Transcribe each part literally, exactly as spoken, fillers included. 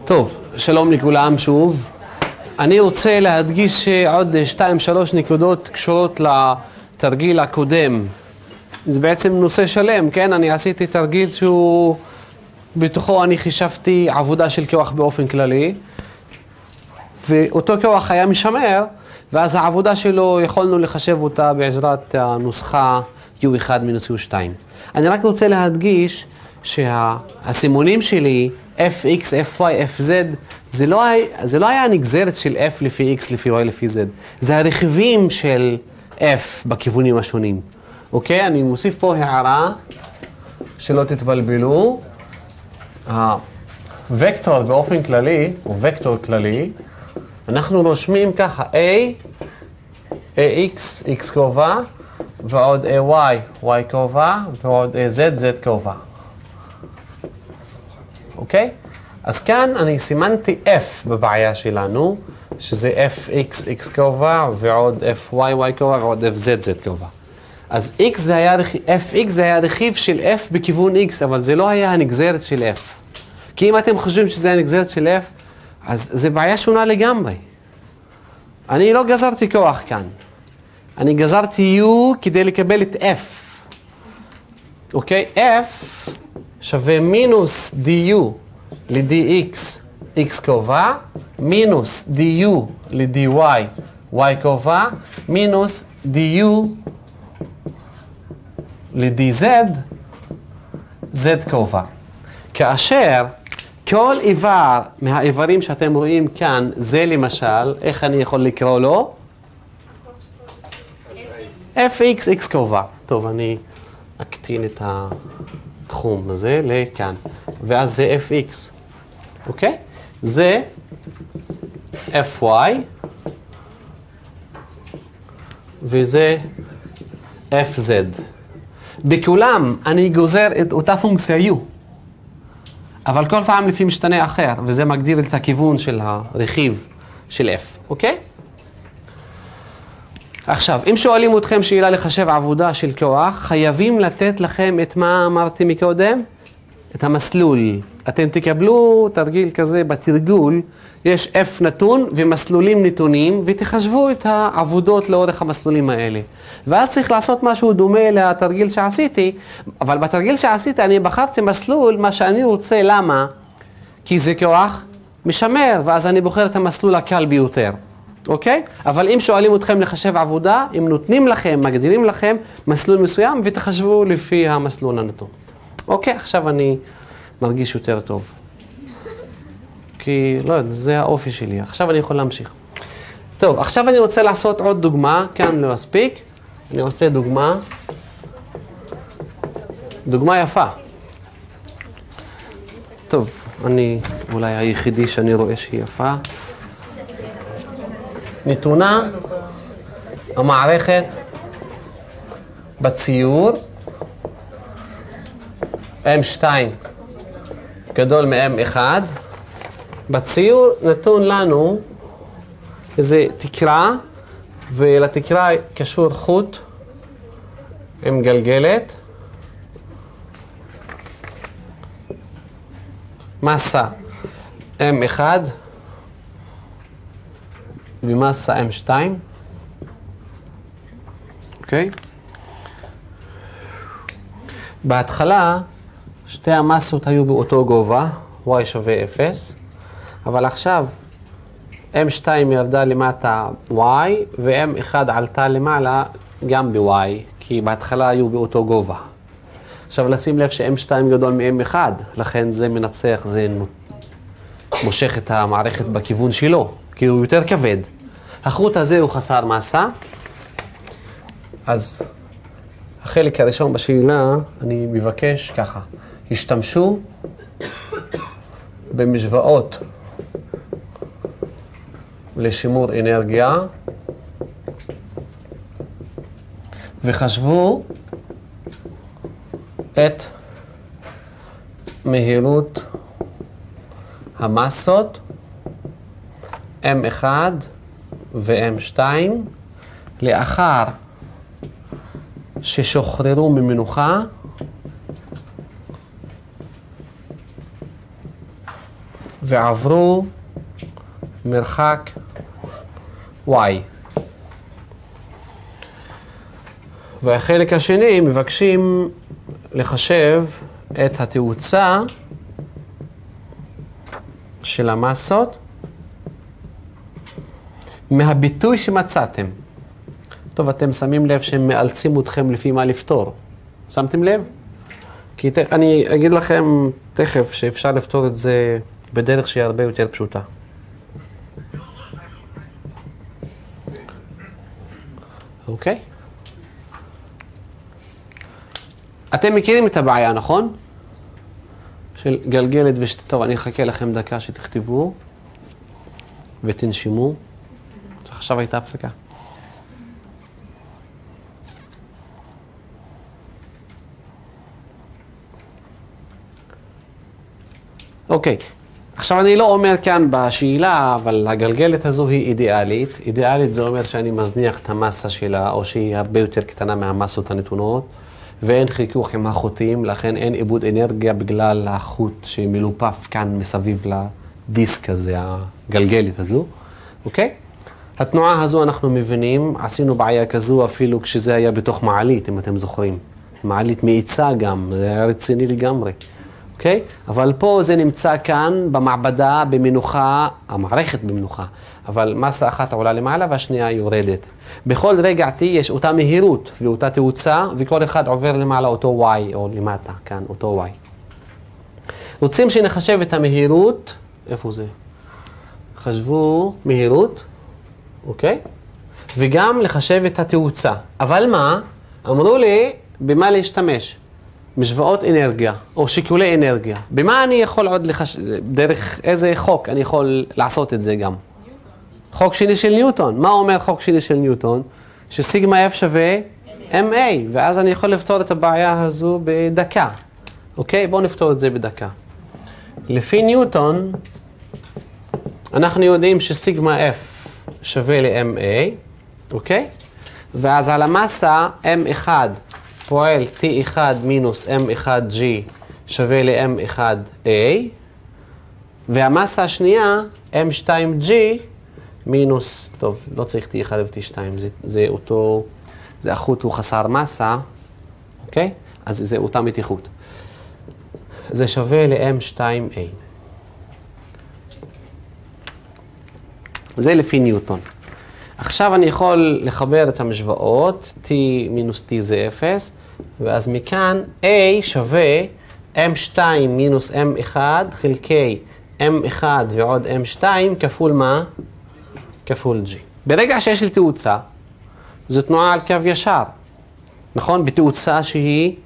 טוב, שלום לכולם שוב. אני רוצה להדגיש עוד שתיים שלוש נקודות קשורות לתרגיל הקודם. זה בעצם נושא שלם, כן? אני עשיתי תרגיל שהוא בתוכו אני חישבתי עבודה של כוח באופן כללי, ואותו כוח היה משמר, ואז העבודה שלו יכולנו לחשב אותה בעזרת הנוסחה יו אחת מינוס יו שתיים. אני רק רוצה להדגיש שהסימונים שלי אף אקס, אף וואי, אף זד, זה לא היה, זה לא היה נגזרת של F לפי X, לפי Y, לפי Z. זה הרכיבים של F בכיוונים השונים. אוקיי? אני מוסיף פה הערה שלא תתבלבלו. הוקטור באופן כללי, או וקטור כללי, אנחנו רושמים ככה A, AX, X קרובה, ועוד AY, Y קרובה, ועוד AZ, Z קרובה. אוקיי? אז כאן אני סימנתי F בבעיה שלנו, שזה אף אקס, X קרובה, ועוד אף וואי, Y קרובה, ועוד אף זד, Z קרובה. אז X זה היה, אף אקס זה היה רכיב של F בכיוון X, אבל זה לא היה הנגזרת של F. כי אם אתם חושבים שזה הנגזרת של F, אז זה בעיה שונה לגמרי. אני לא גזרתי כוח כאן. אני גזרתי U כדי לקבל את F. אוקיי? F שווה מינוס du ל-dx, x קרובה, מינוס du ל-dy, y קרובה, מינוס du ל-dz, z קרובה. כאשר כל איבר מהאיברים שאתם רואים כאן, זה למשל, איך אני יכול לקרוא לו? fx, x קרובה. טוב, אני אקטין את התחום הזה לכאן. ואז זה fx. אוקיי? זה fy, וזה fz. בכולם אני גוזר את אותה פונקציה u, אבל כל פעם לפי משתנה אחר, וזה מגדיר את הכיוון של הרכיב של f. אוקיי? עכשיו, אם שואלים אתכם שאלה לחשב עבודה של כוח, חייבים לתת לכם את מה אמרתי מקודם? את המסלול. אתם תקבלו תרגיל כזה בתרגול, יש F נתון ומסלולים נתונים, ותחשבו את העבודות לאורך המסלולים האלה. ואז צריך לעשות משהו דומה לתרגיל שעשיתי, אבל בתרגיל שעשיתי אני בחרתי מסלול, מה שאני רוצה. למה? כי זה כוח משמר, ואז אני בוחר את המסלול הקל ביותר. אוקיי? אבל אם שואלים אתכם לחשב עבודה, אם נותנים לכם, מגדירים לכם מסלול מסוים, ותחשבו לפי המסלול הנתון. אוקיי, עכשיו אני מרגיש יותר טוב. כי, לא יודע, זה האופי שלי. עכשיו אני יכול להמשיך. טוב, עכשיו אני רוצה לעשות עוד דוגמה, כאן לא מספיק. אני עושה דוגמה, דוגמה יפה. טוב, אני אולי היחידי שאני רואה שהיא יפה. נתונה המערכת בציור אם שתיים גדול מ-אם אחת. בציור נתון לנו איזה תקרה, ולתקרה קשור חוט עם גלגלת. מסה אם אחת ומסה אם שתיים. אוקיי? בהתחלה שתי המסות היו באותו גובה, y שווה אפס, אבל עכשיו אם שתיים ירדה למטה y, ו-אם אחת עלתה למעלה גם ב-y, כי בהתחלה היו באותו גובה. עכשיו לשים לב ש-אם שתיים גדול מ-אם אחת, לכן זה מנצח, זה מושך את המערכת בכיוון שלו, כי הוא יותר כבד. החוט הזה הוא חסר מסה, אז החלק הראשון בשאלה, אני מבקש ככה, השתמשו במשוואות לשימור אנרגיה, וחשבו את מהירות המסות אם אחת ו-אם שתיים לאחר ששוחררו ממנוחה ועברו מרחק y. והחלק השני מבקשים לחשב את התאוצה של המסות מהביטוי שמצאתם. טוב, אתם שמים לב שהם מאלצים אתכם לפי מה לפתור. שמתם לב? כי ת... אני אגיד לכם תכף שאפשר לפתור את זה בדרך שהיא הרבה יותר פשוטה. אוקיי? אתם מכירים את הבעיה, נכון? של גלגלת ושתי... טוב, אני אחכה לכם דקה שתכתבו ותנשימו. עכשיו הייתה הפסקה. אוקיי, עכשיו אני לא אומר כאן בשאלה, אבל הגלגלת הזו היא אידיאלית. אידיאלית זה אומר שאני מזניח את המסה שלה, או שהיא הרבה יותר קטנה מהמסות הנתונות, ואין חיכוך עם החוטים, לכן אין איבוד אנרגיה בגלל החוט שמלופף כאן מסביב לדיסק הזה, הגלגלת הזו. אוקיי? התנועה הזו אנחנו מבינים, עשינו בעיה כזו אפילו כשזה היה בתוך מעלית, אם אתם זוכרים. מעלית מאיצה גם, זה היה רציני לגמרי. אוקיי? אבל פה זה נמצא כאן במעבדה, במנוחה, המערכת במנוחה. אבל מסה אחת עולה למעלה והשנייה יורדת. בכל רגע T יש אותה מהירות ואותה תאוצה, וכל אחד עובר למעלה אותו Y, או למטה, כאן, אותו Y. רוצים שנחשב את המהירות, איפה זה? חשבו מהירות, אוקיי? וגם לחשב את התאוצה. אבל מה? אמרו לי, במה להשתמש? משוואות אנרגיה, או שיקולי אנרגיה. במה אני יכול עוד לחשב, דרך איזה חוק אני יכול לעשות את זה גם? חוק שני של ניוטון. מה אומר חוק שני של ניוטון? שסיגמה F שווה M A, ואז אני יכול לפתור את הבעיה הזו בדקה. אוקיי? בואו נפתור את זה בדקה. לפי ניוטון, אנחנו יודעים שסיגמה F שווה ל-M A, אוקיי? ואז על המסה M אחד פועל T אחד מינוס M אחד G שווה ל-M אחד A, והמסה השנייה M שתיים G מינוס, טוב, לא צריך T אחד ו-T שתיים, זה, זה אותו, זה החוט הוא חסר מסה, אוקיי? אז זה אותה מתיחות. זה שווה ל-M שתיים A. זה לפי ניוטון. עכשיו אני יכול לחבר את המשוואות, T מינוס T זה אפס, ואז מכאן A שווה M שתיים מינוס M אחד חלקי M אחד ועוד M שתיים כפול מה? כפול G. ברגע שיש לי תאוצה, זו תנועה על קו ישר. נכון? בתאוצה שהיא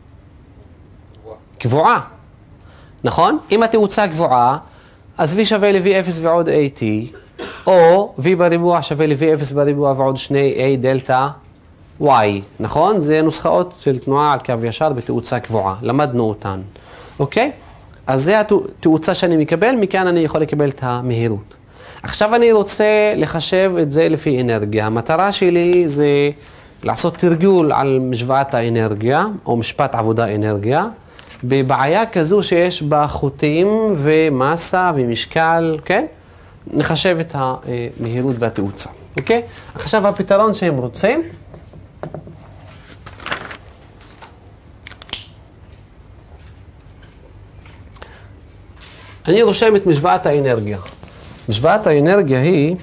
קבועה. נכון? אם התאוצה קבועה, אז V שווה ל-V אפס ועוד A T, או V בריבוע שווה ל-V אפס בריבוע ועוד שני A דלטה Y. נכון? זה נוסחאות של תנועה על קו ישר בתאוצה קבועה. למדנו אותן. אוקיי? אז זה התאוצה שאני מקבל, מכאן אני יכול לקבל את המהירות. עכשיו אני רוצה לחשב את זה לפי אנרגיה. המטרה שלי זה לעשות תרגול על משוואת האנרגיה, או משפט עבודה אנרגיה, בבעיה כזו שיש בה חוטים ומסה ומשקל, כן? נחשב את המהירות והתאוצה, אוקיי? עכשיו הפתרון שהם רוצים, אני רושם את משוואת האנרגיה. משוואת האנרגיה היא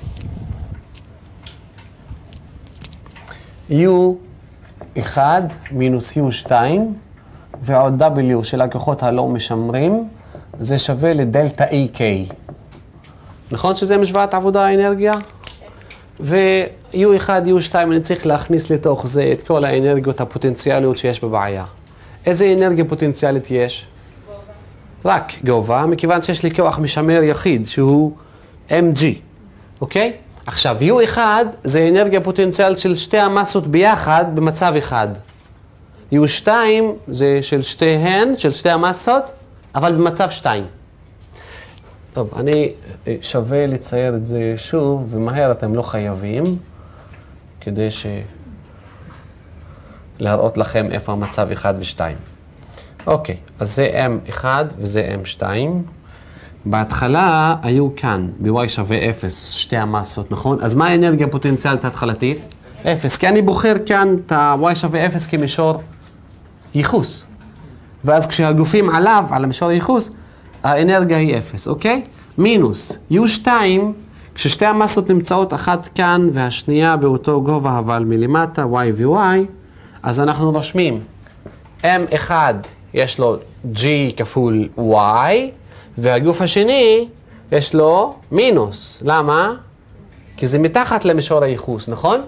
U אחד מינוס U שתיים ועוד W של הכוחות הלא משמרים, זה שווה לדלטה E K. נכון שזה משוואת עבודה האנרגיה? ו-U אחד, U שתיים, אני צריך להכניס לתוך זה את כל האנרגיות הפוטנציאליות שיש בבעיה. איזה אנרגיה פוטנציאלית יש? גובה. רק גובה, מכיוון שיש לי כוח משמר יחיד שהוא M G, אוקיי? עכשיו, U אחד זה אנרגיה פוטנציאלית של שתי המסות ביחד במצב אחד. U שתיים זה של שתיהן, של שתי המסות, אבל במצב שתיים. טוב, אני שווה לצייר את זה שוב, ומהר אתם לא חייבים, כדי ש... להראות לכם איפה המצב אחד ושתיים. אוקיי, אז זה M אחד וזה M שתיים. בהתחלה היו כאן, ב-y שווה אפס, שתי המסות, נכון? אז מה האנרגיה הפוטנציאלית ההתחלתית? אפס, כי אני בוחר כאן את ה-y שווה אפס כמישור ייחוס. ואז כשהגופים עליו, על המישור הייחוס, האנרגיה היא אפס, אוקיי? מינוס, יו שתיים, כששתי המסות נמצאות אחת כאן והשנייה באותו גובה אבל מלמטה, y ו-y, אז אנחנו רושמים אם אחד יש לו g כפול y, והגוף השני יש לו מינוס. למה? כי זה מתחת למישור הייחוס, נכון?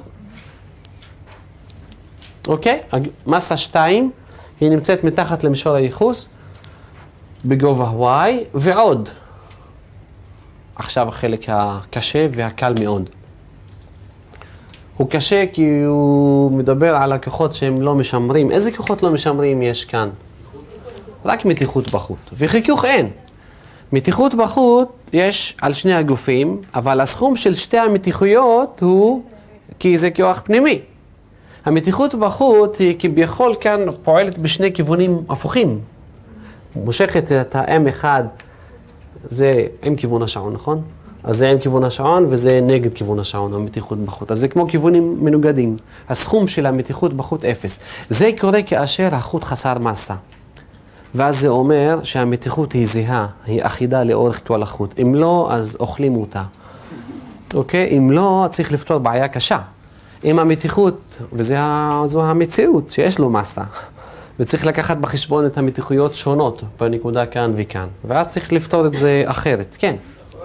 אוקיי? מסה שתיים היא נמצאת מתחת למישור הייחוס בגובה y, ועוד. עכשיו החלק הקשה והקל מאוד. הוא קשה כי הוא מדבר על הכוחות שהם לא משמרים. איזה כוחות לא משמרים יש כאן? רק מתיחות בחוט. וחיכוך אין. מתיחות בחוט יש על שני הגופים, אבל הסכום של שתי המתיחויות הוא כי זה כוח פנימי. המתיחות בחוט היא כביכול כאן פועלת בשני כיוונים הפוכים. מושכת את ה-אם אחד, זה עם כיוון השעון, נכון? אז זה עם כיוון השעון וזה נגד כיוון השעון, המתיחות בחוט. אז זה כמו כיוונים מנוגדים. הסכום של המתיחות בחוט אפס. זה קורה כאשר החוט חסר מסה. ואז זה אומר שהמתיחות היא זהה, היא אחידה לאורך כל החוט. אם לא, אז אוכלים אותה. אוקיי? אם לא, צריך לפתור בעיה קשה. אם המתיחות, וזו המציאות שיש לו מסה, וצריך לקחת בחשבון את המתיחויות שונות בנקודה כאן וכאן. ואז צריך לפתור את זה אחרת. כן.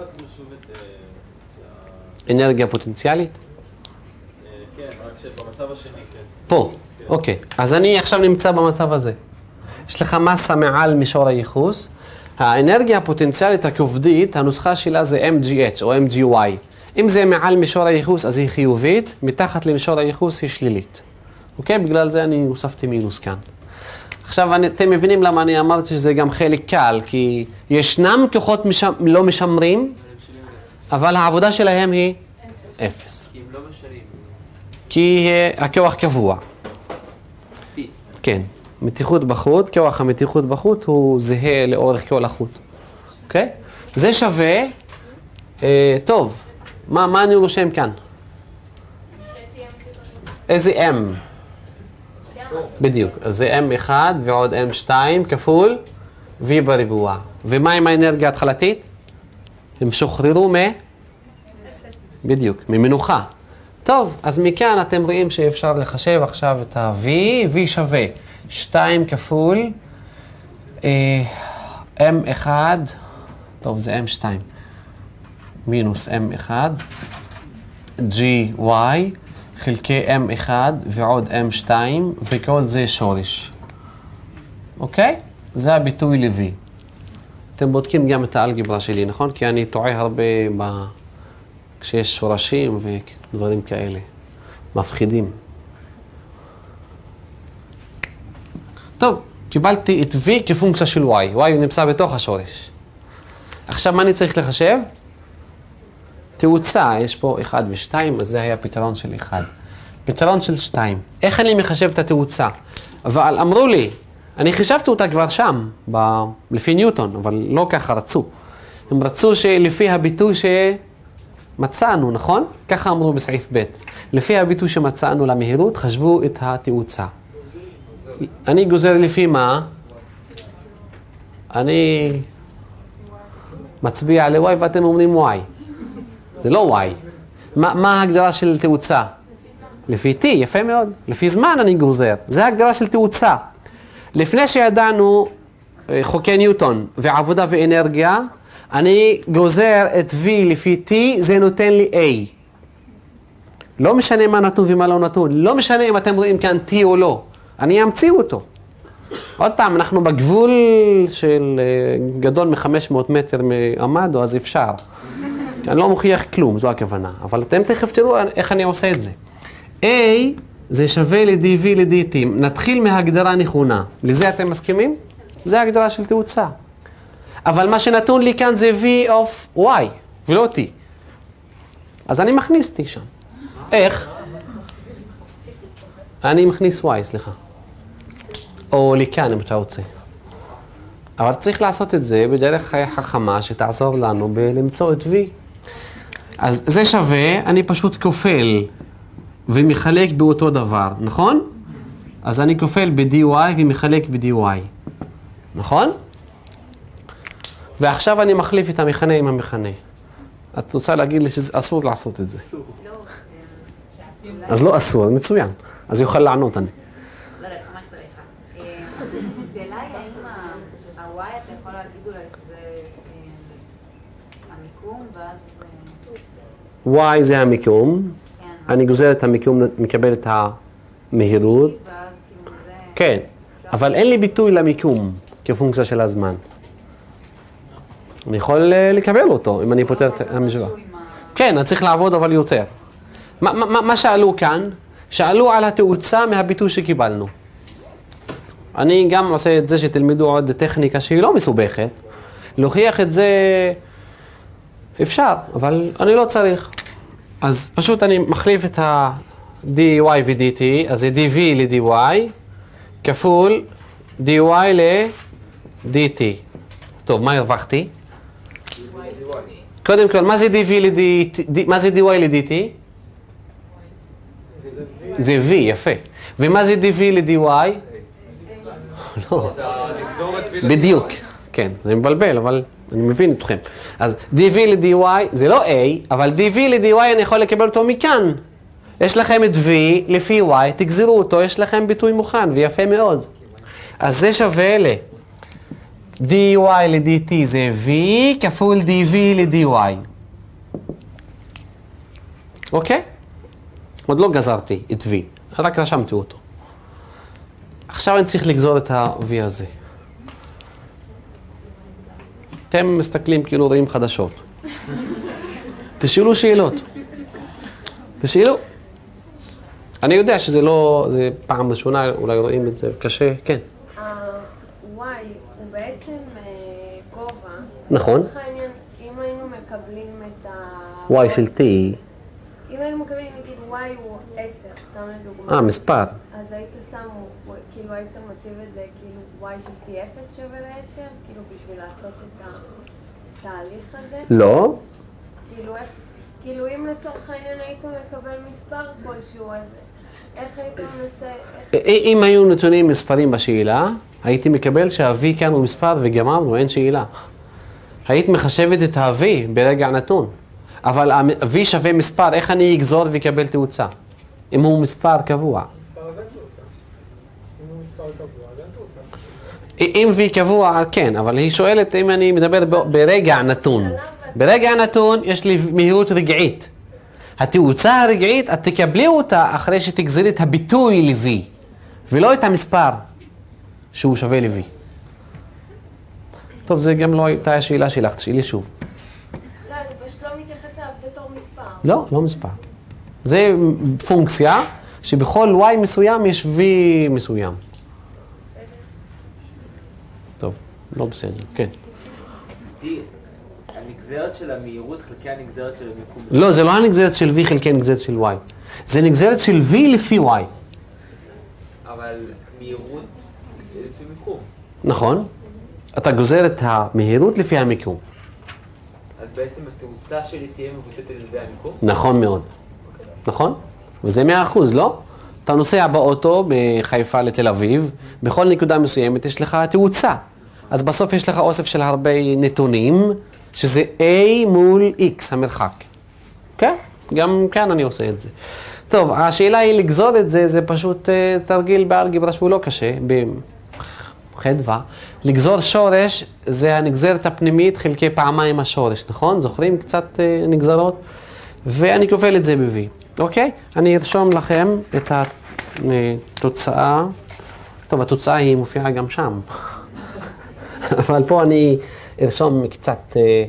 אנרגיה פוטנציאלית? כן, רק שבמצב השני, כן. פה, אוקיי. אז אני עכשיו נמצא במצב הזה. יש לך מסה מעל מישור הייחוס. האנרגיה הפוטנציאלית הכובדית, הנוסחה שלה זה אם ג'י אייץ' או אם ג'י וואי. אם זה מעל מישור הייחוס אז היא חיובית, מתחת למישור הייחוס היא שלילית. אוקיי? בגלל זה אני הוספתי מינוס כאן. עכשיו אני, אתם מבינים למה אני אמרתי שזה גם חלק קל, כי ישנם כוחות משם, לא משמרים, אבל העבודה שלהם היא אפס. כי הם לא משרים. כי הכוח קבוע. כן. מתיחות בחוט, כוח המתיחות בחוט הוא זהה לאורך כל החוט. אוקיי? זה שווה, אה, טוב, מה, מה אני רושם כאן? איזה M? בדיוק, אז זה אם אחד ועוד אם שתיים כפול V בריבוע. ומה עם האנרגיה ההתחלתית? הם שוחררו מ... בדיוק, ממנוחה. טוב, אז מכאן אתם רואים שאפשר לחשב עכשיו את ה-V, V שווה שתיים כפול אם אחד, טוב זה אם שתיים, מינוס אם אחד, ג'י וואי, חלקי אם אחד ועוד אם שתיים, וכל זה שורש. אוקיי? זה הביטוי ל-V. אתם בודקים גם את האלגברה שלי, נכון? כי אני טועה הרבה ב... כשיש שורשים ודברים כאלה. מפחידים. טוב, קיבלתי את V כפונקציה של Y. Y נמצא בתוך השורש. עכשיו מה אני צריך לחשב? תאוצה, יש פה אחד ושתיים, אז זה היה פתרון של אחד. פתרון של שתיים. איך אני מחשב את התאוצה? אבל אמרו לי, אני חישבתי אותה כבר שם, ב... לפי ניוטון, אבל לא ככה רצו. הם רצו שלפי הביטוי שמצאנו, נכון? ככה אמרו בסעיף ב'. לפי הביטוי שמצאנו למהירות, חשבו את התאוצה. אני גוזר לפי מה? אני מצביע ל-Y ואתם אומרים Y. זה לא Y. מה, מה ההגדרה של תאוצה? לפי T, יפה מאוד. לפי זמן אני גוזר. זה ההגדרה של תאוצה. לפני שידענו חוקי ניוטון ועבודה ואנרגיה, אני גוזר את V לפי T, זה נותן לי A. לא משנה מה נתון ומה לא נתון. לא משנה אם אתם רואים כאן T או לא. אני אמציא אותו. עוד פעם, אנחנו בגבול של גדול מ-חמש מאות מטר מעמדו, אז אפשר. אני לא מוכיח כלום, זו הכוונה. אבל אתם תכף תראו איך אני עושה את זה. A זה שווה ל-די-וי ל-די-טי. נתחיל מההגדרה נכונה. לזה אתם מסכימים? זה ההגדרה של תאוצה. אבל מה שנתון לי כאן זה V of Y, ולא T. אז אני מכניס T שם. איך? אני מכניס Y, סליחה. או לכאן אם אתה רוצה. אבל צריך לעשות את זה בדרך חכמה שתעזור לנו בלמצוא את V. אז זה שווה, אני פשוט כופל ומחלק באותו דבר, נכון? אז אני כופל ב-dy ומחלק ב-dy, נכון? ועכשיו אני מחליף את המכנה עם המכנה. את רוצה להגיד לי שאסור לעשות את זה? אז לא אסור, מצוין. אז יוכל לענות אני. לא יודעת, ממש בריחה. השאלה היא האם ה-y אתה יכול להגיד אולי שזה המיקום ואז... y זה המיקום. אני גוזר את המיקום, מקבל את המהירות. ואז כאילו זה... כן, אבל אין לי ביטוי למיקום כפונקציה של הזמן. אני יכול לקבל אותו אם אני פותר את המשוואה. כן, אני צריך לעבוד אבל יותר. מה, מה, מה שאלו כאן? שאלו על התאוצה מהביטוי שקיבלנו. אני גם עושה את זה שתלמדו עוד טכניקה שהיא לא מסובכת. להוכיח את זה אפשר, אבל אני לא צריך. אז פשוט אני מחליף את ה-dy ו-dt, אז זה dv ל-dy, כפול dy ל-dt. טוב, מה הרווחתי? קודם כל, מה זה dv ל-dt? מה זה dy ל-dt? זה v, יפה. ומה זה dv ל-dy? לא. בדיוק. כן, זה מבלבל, אבל אני מבין אתכם. אז dv ל-dy זה לא a, אבל dv ל-dy אני יכול לקבל אותו מכאן. יש לכם את v לפי y, תגזרו אותו, יש לכם ביטוי מוכן, ויפה מאוד. אז זה שווה ל... dy ל-dt זה v כפול dv ל-dy. אוקיי? עוד לא גזרתי את v, רק רשמתי אותו. עכשיו אני צריך לגזור את ה-v הזה. אתם מסתכלים כאילו רואים חדשות. תשאלו שאלות. תשאלו. אני יודע שזה לא, זה פעם ראשונה, אולי רואים את זה קשה, כן. ה-y הוא בעצם גובה. נכון. אם היינו מקבלים את ה... y של t. אם היינו מקבלים, נגיד, y הוא עשר, סתם לדוגמה. אה, מספר. אז היית שם, כאילו היית מציב את זה, כאילו y של t אפס שווה ל-עשר, כאילו בשביל לעשות את התהליך הזה. לא. כאילו איך, כאילו אם לצורך העניין הייתם מקבל מספר כלשהו, אז איך הייתם מנסה... אם היו נתונים מספרים בשאלה, הייתי מקבל שה-v כאן הוא מספר וגמרנו, אין שאלה. היית מחשבת את ה-v ברגע נתון. אבל ה-v שווה מספר, איך אני אגזור ויקבל תאוצה? אם הוא מספר קבוע. מספר אז אין תאוצה. אם הוא מספר קבוע, אז אין תאוצה. אם v קבוע, כן, אבל היא שואלת אם אני מדבר ברגע נתון. ברגע נתון יש לי מהירות רגעית. התאוצה הרגעית, את תקבלי אותה אחרי שתגזרי את הביטוי ל-v, ולא את המספר שהוא שווה ל-v. טוב, זה גם לא הייתה השאלה שלך, תשאלי שוב. לא, אני פשוט לא מתייחס אליו בתור מספר. לא, לא מספר. זה פונקציה שבכל y מסוים יש v מסוים. טוב, לא בסדר, כן. הנגזרת של המהירות חלקי הנגזרת של המיקום. לא, זה לא הנגזרת של v חלקי הנגזרת של y. זה נגזרת של v לפי y. אבל מהירות לפי מיקום. נכון. אתה גוזר את המהירות לפי המיקום. אז בעצם התאוצה שלי תהיה מבוטאת על ידי המיקום? נכון מאוד. נכון? וזה מאה אחוז, לא? אתה נוסע באוטו בחיפה לתל אביב, בכל נקודה מסוימת יש לך תאוצה. אז בסוף יש לך אוסף של הרבה נתונים, שזה a מול x, המרחק. כן? גם כאן אני עושה את זה. טוב, השאלה היא לגזור את זה, זה פשוט uh, תרגיל באלגברה שהוא לא קשה, בחדווה. לגזור שורש זה הנגזרת הפנימית חלקי פעמיים השורש, נכון? זוכרים קצת uh, נגזרות? ואני כופל את זה ב-v, אוקיי? אני ארשום לכם את התוצאה. טוב, התוצאה היא מופיעה גם שם. אבל פה אני ארשום קצת... אה,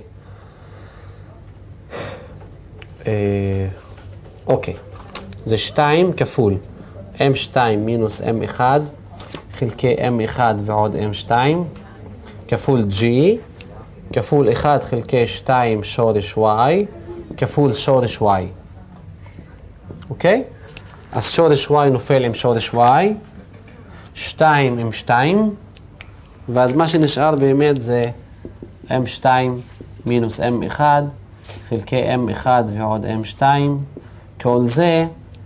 אה, אוקיי. זה שתיים כפול אם שתיים מינוס אם אחת חלקי אם אחת ועוד אם שתיים כפול g כפול אחת חלקי שתיים שורש y כפול שורש y. אוקיי? אז שורש y נופל עם שורש y, שתיים עם שתיים, ואז מה שנשאר באמת זה אם שתיים מינוס אם אחד חלקי אם אחד ועוד אם שתיים, כל זה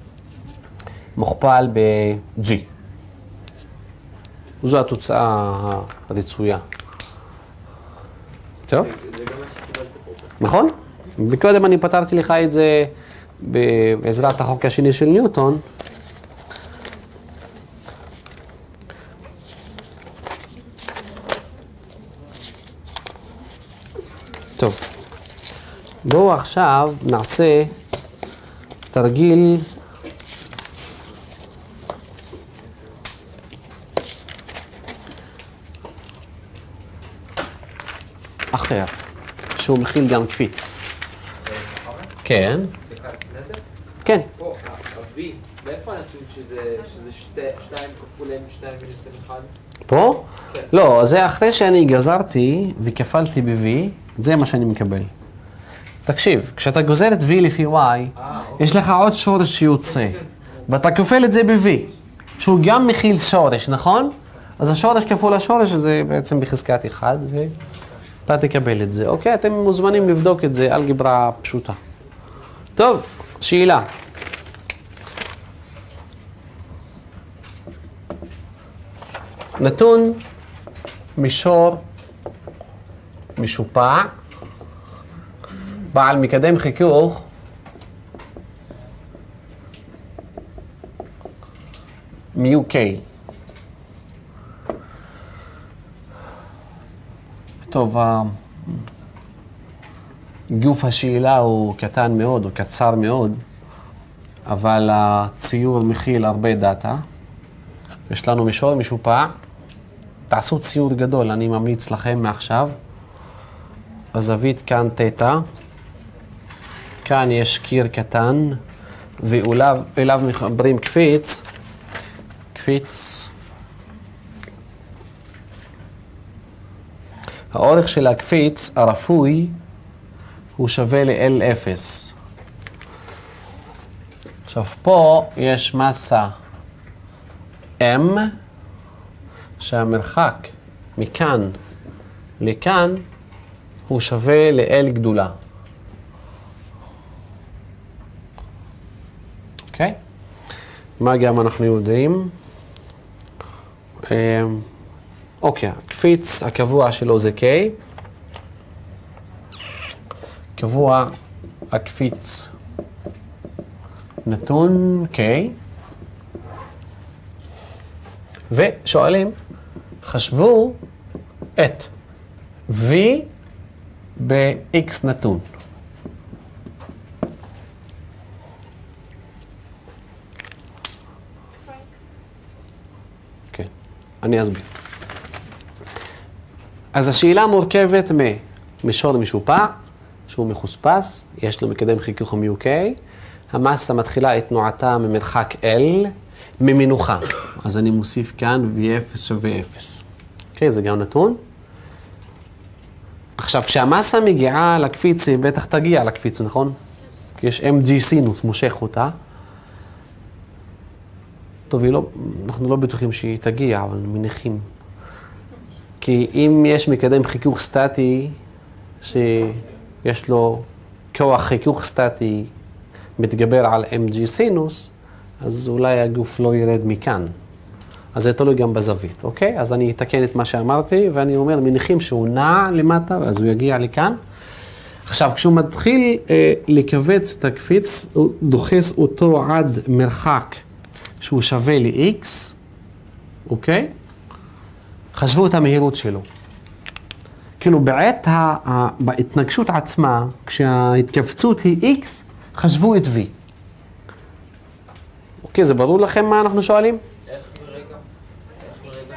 מוכפל ב-G. זו התוצאה הרצויה. טוב? זה גם מה שקיבלת פה. נכון? בקודם אני פתרתי לך את זה בעזרת החוק השני של ניוטון. טוב. בואו עכשיו נעשה תרגיל אחר, שהוא מכיל גם קפיץ. כן. בכנסת? כן. פה, ה-V, מאיפה הנתון שזה שתיים כפול אם שתיים מינוס אם אחד? פה? כן. לא, זה אחרי שאני גזרתי וכפלתי ב-V, זה מה שאני מקבל. תקשיב, כשאתה גוזר את V לפי Y, יש לך עוד שורש שיוצא, ואתה כופל את זה ב-V, שהוא גם מכיל שורש, נכון? אז השורש כפול השורש זה בעצם בחזקת אחד, ואתה תקבל את זה. אוקיי, אתם מוזמנים לבדוק את זה, אלגברה פשוטה. טוב, שאלה. נתון מישור משופע, בעל מקדם חיכוך מיו K. טוב, גוף השאלה הוא קטן מאוד, הוא קצר מאוד, אבל הציור מכיל הרבה דאטה. יש לנו מישור משופע. תעשו ציור גדול, אני ממליץ לכם מעכשיו. הזווית כאן תטא. כאן יש קיר קטן, ואליו מחברים קפיץ. קפיץ. האורך של הקפיץ הרפוי הוא שווה ל-אל אפס. עכשיו פה יש מסה M, שהמרחק מכאן לכאן הוא שווה ל-L גדולה. אוקיי? מה גם אנחנו יודעים? אוקיי, הקפיץ הקבוע שלו זה K. קבוע הקפיץ נתון K. ושואלים, חשבו את V ב-X נתון. כן, אני אסביר. אז השאלה מורכבת ממישור משופע, שהוא מחוספס, יש לו מקדם חיכוך מיו K, המסה מתחילה את תנועתה ממרחק L, ממנוחה. אז אני מוסיף כאן וי אפס שווה אפס. אוקיי, זה גם נתון. עכשיו, כשהמסה מגיעה לקפיץ, היא בטח תגיע לקפיץ, נכון? כי יש אם ג'י סינוס, מושך אותה. טוב, לא, אנחנו לא בטוחים שהיא תגיע, אבל מניחים. כי אם יש מקדם חיכוך סטטי, שיש לו כוח חיכוך סטטי מתגבר על אם ג'י סינוס, אז אולי הגוף לא ירד מכאן. אז זה תלוי גם בזווית, אוקיי? אז אני אתקן את מה שאמרתי, ואני אומר, מניחים שהוא נע למטה, אז הוא יגיע לכאן. עכשיו, כשהוא מתחיל אה, לכווץ את הקפיץ, הוא דוחס אותו עד מרחק שהוא שווה ל-X, אוקיי? חשבו את המהירות שלו. כאילו, בעת ה- בהתנגשות עצמה, כשההתכווצות היא X, חשבו את V. אוקיי, זה ברור לכם מה אנחנו שואלים? איך ברגע? איך ברגע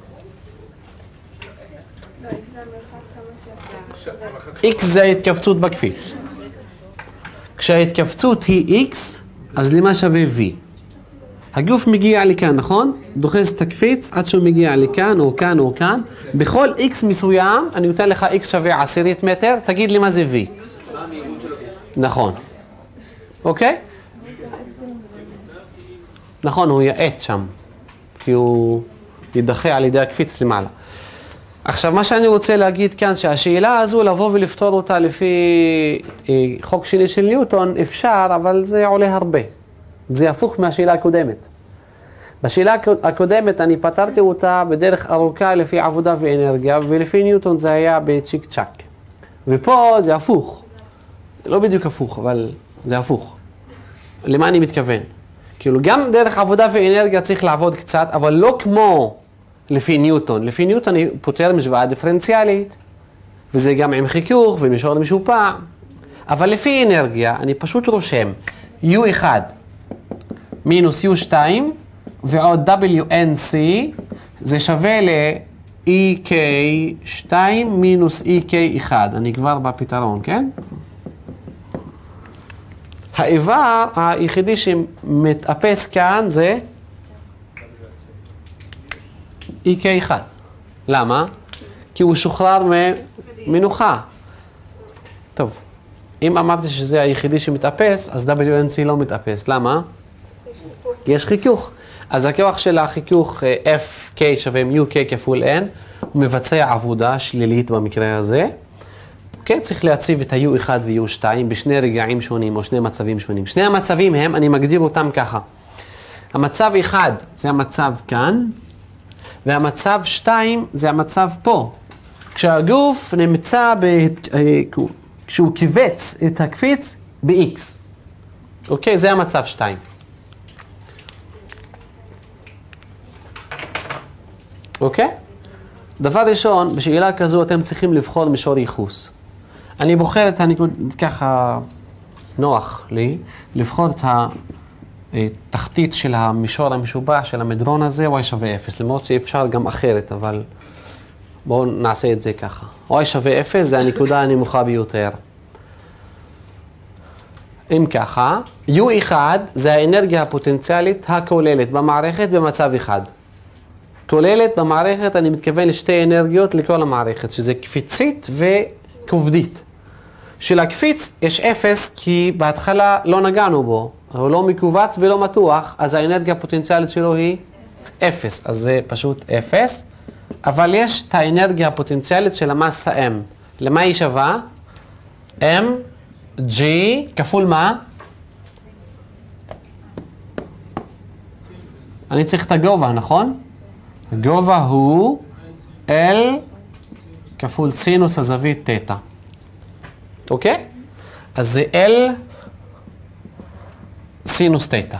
ש... X זה ההתכווצות בקפיץ. כשההתכווצות היא X, אז למה שווה V? הגוף מגיע לכאן, נכון? דוחס את הקפיץ עד שהוא מגיע לכאן או כאן או כאן. בכל X מסוים, אני נותן לך X שווה עשירית מטר, תגיד לי מה זה V. מה המהירות של הגוף? נכון. אוקיי? נכון, הוא יעט שם, כי הוא יידחה על ידי הקפיץ למעלה. עכשיו, מה שאני רוצה להגיד כאן, שהשאלה הזו, לבוא ולפתור אותה לפי אה, חוק שני של ניוטון, אפשר, אבל זה עולה הרבה. זה הפוך מהשאלה הקודמת. בשאלה הקודמת אני פתרתי אותה בדרך ארוכה לפי עבודה ואנרגיה, ולפי ניוטון זה היה בצ'יק צ'ק. ופה זה הפוך. לא בדיוק הפוך, אבל זה הפוך. למה אני מתכוון? כאילו, גם דרך עבודה ואנרגיה צריך לעבוד קצת, אבל לא כמו לפי ניוטון. לפי ניוטון אני פותר משוואה דיפרנציאלית, וזה גם עם חיכוך ומישור משופע. אבל לפי אנרגיה אני פשוט רושם יו אחת מינוס יו שתיים ועוד דאבליו אן סי, זה שווה ל-E K שתיים מינוס E K אחת. אני כבר בפתרון, כן? האיבר היחידי שמתאפס כאן זה E K אחת. למה? כי הוא שוחרר ממנוחה. טוב, אם אמרתי שזה היחידי שמתאפס, אז דאבליו אן סי לא מתאפס. למה? יש חיכוך. אז הכוח של החיכוך F K שווה mu K כפול N, הוא מבצע עבודה שלילית במקרה הזה. כן, צריך להציב את ה-U אחת ו-U שתיים בשני רגעים שונים או שני מצבים שונים. שני המצבים הם, אני מגדיר אותם ככה. המצב אחד זה המצב כאן, והמצב שתיים זה המצב פה. כשהגוף נמצא, ב... כשהוא קיבץ את הקפיץ ב-X. אוקיי, זה המצב שתיים. אוקיי? דבר ראשון, בשאלה כזו אתם צריכים לבחור מישור ייחוס. אני בוחר את הנקודה, ככה נוח לי, לבחור את התחתית של המישור המשובע של המדרון הזה, y שווה אפס, למרות שאפשר גם אחרת, אבל בואו נעשה את זה ככה. y שווה אפס זה הנקודה הנמוכה ביותר. אם ככה, U אחת זה האנרגיה הפוטנציאלית הכוללת במערכת במצב אחד. כוללת במערכת, אני מתכוון לשתי אנרגיות לכל המערכת, שזה קפיצית וכובדית. של הקפיץ יש אפס, כי בהתחלה לא נגענו בו, הוא לא מקובץ ולא מתוח, אז האנרגיה הפוטנציאלית שלו היא אפס, אז זה פשוט אפס. אבל יש את האנרגיה הפוטנציאלית של המסה M. למה היא שווה? M, G, כפול מה? אני צריך את הגובה, נכון? הגובה הוא L כפול סינוס הזווית תטא. אוקיי? אז זה L סינוס תטא.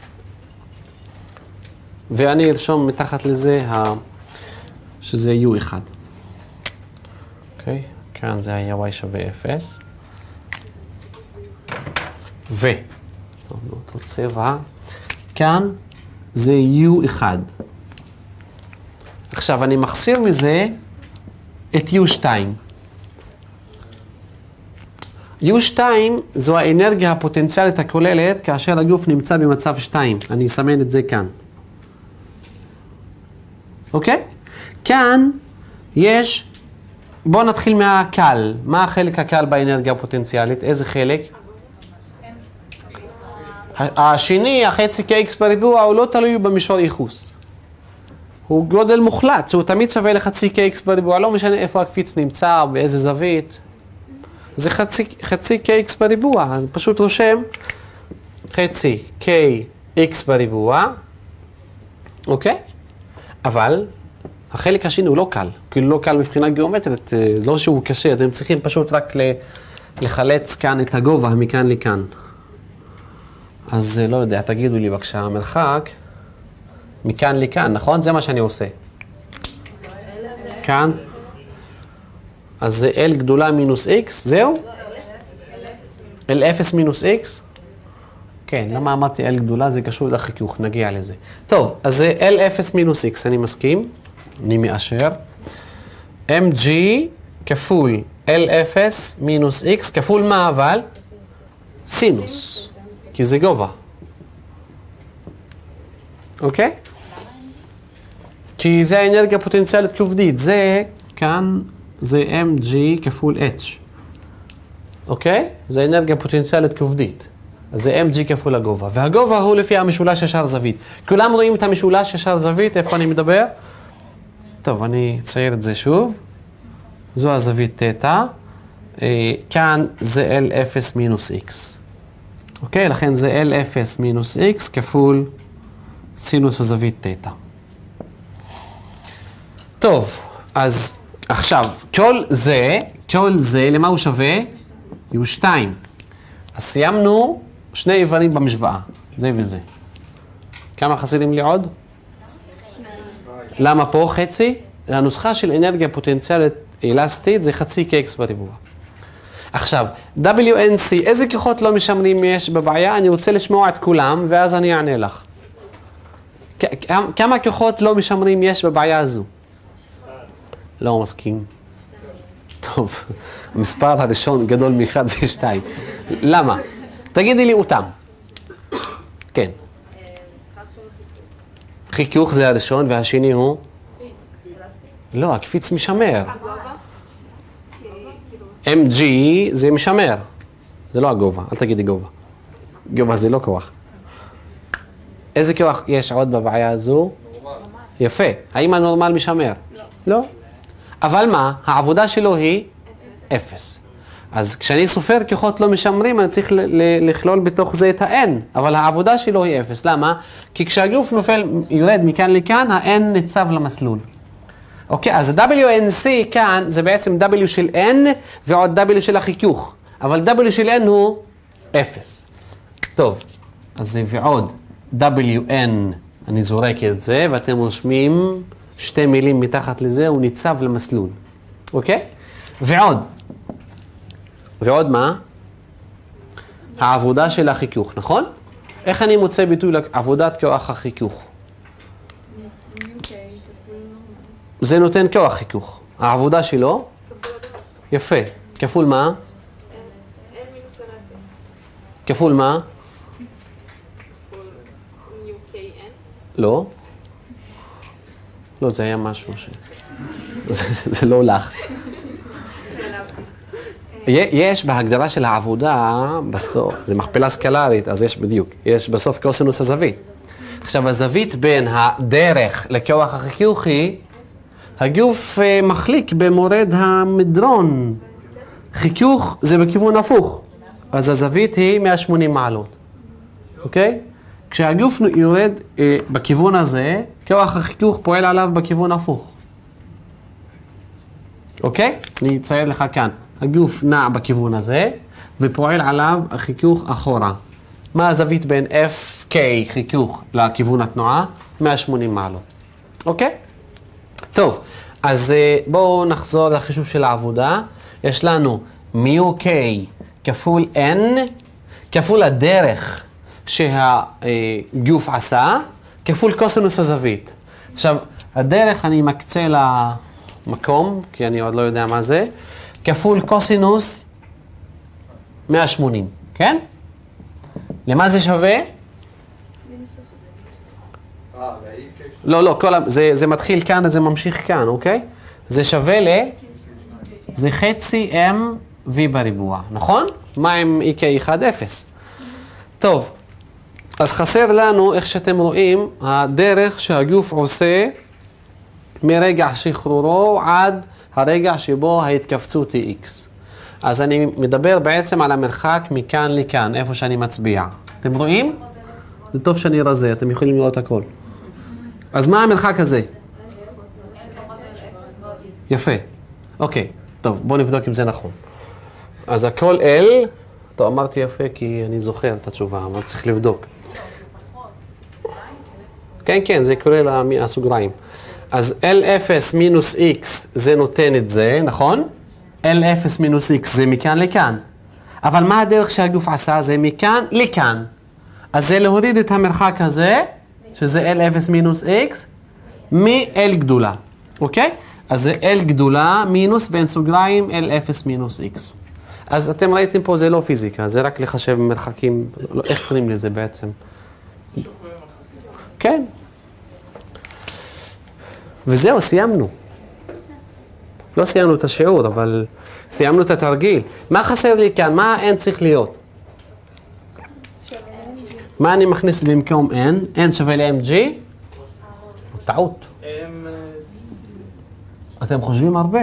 ואני ארשום מתחת לזה שזה U אחת. אוקיי? כאן זה היה y שווה אפס. ו, אותו צבע, כאן זה U אחת. עכשיו אני מחסיר מזה את U שתיים. U שתיים זו האנרגיה הפוטנציאלית הכוללת כאשר הגוף נמצא במצב שתיים. אני אסמן את זה כאן. אוקיי? כאן יש, בואו נתחיל מהקל. מה החלק הקל באנרגיה הפוטנציאלית? איזה חלק? השני, החצי כ-X בריבוע, הוא לא תלוי במישור ייחוס. הוא גודל מוחלט, שהוא תמיד שווה לחצי כ-X בריבוע, לא משנה איפה הקפיץ נמצא, באיזה זווית. זה חצי, חצי כ-X בריבוע, אני פשוט רושם חצי כ-X בריבוע, אוקיי? אבל החלק השני הוא לא קל, כאילו לא קל מבחינה גיאומטרית, לא שהוא קשה, אתם צריכים פשוט רק לחלץ כאן את הגובה מכאן לכאן. אז לא יודע, תגידו לי בבקשה, המרחק מכאן לכאן, נכון? זה מה שאני עושה. כאן. אז זה L גדולה מינוס X, זהו? L אפס מינוס X? כן, למה אמרתי L גדולה? זה קשור לחיכוך, נגיע לזה. טוב, אז זה L אפס מינוס X, אני מסכים, אני מאשר. M G כפול L אפס מינוס X, כפול מה אבל? סינוס, כי זה גובה. אוקיי? כי זה האנרגיה הפוטנציאלית כובדית, זה כאן זה M G כפול H. אוקיי? זה אנרגיה פוטנציאלית כובדית. אז זה M G כפול הגובה. והגובה הוא לפי המשולש ישר זווית. כולם רואים את המשולש ישר זווית, איפה אני מדבר? טוב, אני אצייר את זה שוב. זו הזווית תטא. כאן זה אל אפס מינוס x. אוקיי? לכן זה אל אפס מינוס x כפול סינוס הזווית תטא. טוב, אז עכשיו, כל זה, כל זה, למה הוא שווה? יהיו שתיים. אז סיימנו שני איברים במשוואה, זה וזה. כמה חסרים לי עוד? למה פה חצי? הנוסחה של אנרגיה פוטנציאלית אלסטית זה חצי כ-x בריבוע. עכשיו, דאבליו אן סי, איזה כוחות לא משמרים יש בבעיה? אני רוצה לשמוע את כולם, ואז אני אענה לך. כמה כוחות לא משמרים יש בבעיה הזו? לא מסכים. טוב, המספר הראשון גדול מאחד זה שתיים. למה? תגידי לי אותם. כן. חיכוך זה הראשון, והשני הוא? לא, הקפיץ משמר. אם ג'י זה משמר. זה לא הגובה, אל תגידי גובה. גובה זה לא כוח. איזה כוח יש עוד בבעיה הזו? יפה. האם הנורמל משמר? לא. אבל מה? העבודה שלו היא אפס. אז כשאני סופר כוחות לא משמרים, אני צריך לכלול בתוך זה את ה-n, אבל העבודה שלו היא אפס. למה? כי כשהגוף נופל, יורד מכאן לכאן, ה-n ניצב למסלול. אוקיי, אז ה-דאבליו אן סי כאן זה בעצם W של n ועוד W של החיכוך. אבל W של n הוא אפס. טוב, אז זה ועוד דאבליו אן, אני זורק את זה, ואתם רושמים שתי מילים מתחת לזה, הוא ניצב למסלול. אוקיי? ועוד. ועוד מה? העבודה של החיכוך, נכון? איך אני מוצא ביטוי לעבודת כוח החיכוך? זה נותן כוח חיכוך. העבודה שלו? יפה. כפול מה? כפול מה? לא. לא, זה היה משהו ש... זה לא לך. יש בהגדרה של העבודה, בסוף, זה מכפלה סקלרית, אז יש בדיוק, יש בסוף קוסינוס הזווית. עכשיו, הזווית בין הדרך לכוח החיכוך היא, הגוף מחליק במורד המדרון. חיכוך זה בכיוון הפוך, אז הזווית היא מאה ושמונים מעלות. אוקיי? כשהגוף יורד אה, בכיוון הזה, כוח החיכוך פועל עליו בכיוון הפוך. אוקיי? אני אצייר לך כאן. הגוף נע בכיוון הזה, ופועל עליו החיכוך אחורה. מה הזווית בין אף קיי חיכוך לכיוון התנועה? מאה ושמונים מעלות. אוקיי? טוב, אז אה, בואו נחזור לחישוב של העבודה. יש לנו מיו קיי כפול n, כפול הדרך שהגוף עשה, כפול קוסינוס הזווית. עכשיו, הדרך אני מקצה למקום, כי אני עוד לא יודע מה זה, כפול קוסינוס מאה ושמונים, כן? למה זה שווה? לא, לא, כל, זה, זה מתחיל כאן, זה ממשיך כאן, אוקיי? זה שווה ל... זה חצי m v בריבוע, נכון? מה עם e k אחד אפס? טוב. אז חסר לנו, איך שאתם רואים, הדרך שהגוף עושה מרגע שחרורו עד הרגע שבו ההתכווצות היא x. אז אני מדבר בעצם על המרחק מכאן לכאן, איפה שאני מצביע. אתם רואים? זה טוב שאני רזה, אתם יכולים לראות הכל. אז מה המרחק הזה? יפה. אוקיי, טוב, בואו נבדוק אם זה נכון. אז הכל L, טוב, אמרתי יפה כי אני זוכר את התשובה, אבל צריך לבדוק. כן, כן, זה כולל הסוגריים. אז אל אפס מינוס x זה נותן את זה, נכון? אל אפס מינוס x זה מכאן לכאן. אבל מה הדרך שהגוף עשה? זה מכאן לכאן. אז זה להוריד את המרחק הזה, שזה אל אפס מינוס x, מ-L גדולה. אוקיי? אז זה L גדולה מינוס בין סוגריים אל אפס מינוס x. אז אתם ראיתם פה, זה לא פיזיקה, זה רק לחשב מרחקים, איך קוראים לזה בעצם? כן. וזהו, סיימנו. לא סיימנו את השיעור, אבל סיימנו את התרגיל. מה חסר לי כאן? מה n צריך להיות? מה אני מכניס במקום n? n שווה ל-mg? טעות. אתם חושבים הרבה.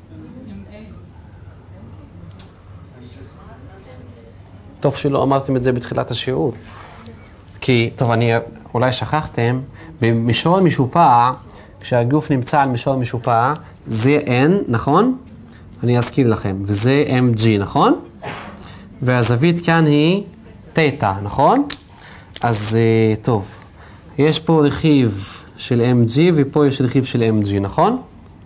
טוב שלא אמרתם את זה בתחילת השיעור. כי, טוב, אני אולי שכחתם, במישור משופע, כשהגוף נמצא על מישור משופע, זה N, נכון? אני אזכיר לכם, וזה אם ג'י, נכון? והזווית כאן היא תטא, נכון? אז טוב, יש פה רכיב של אם ג'י ופה יש רכיב של אם ג'י, נכון?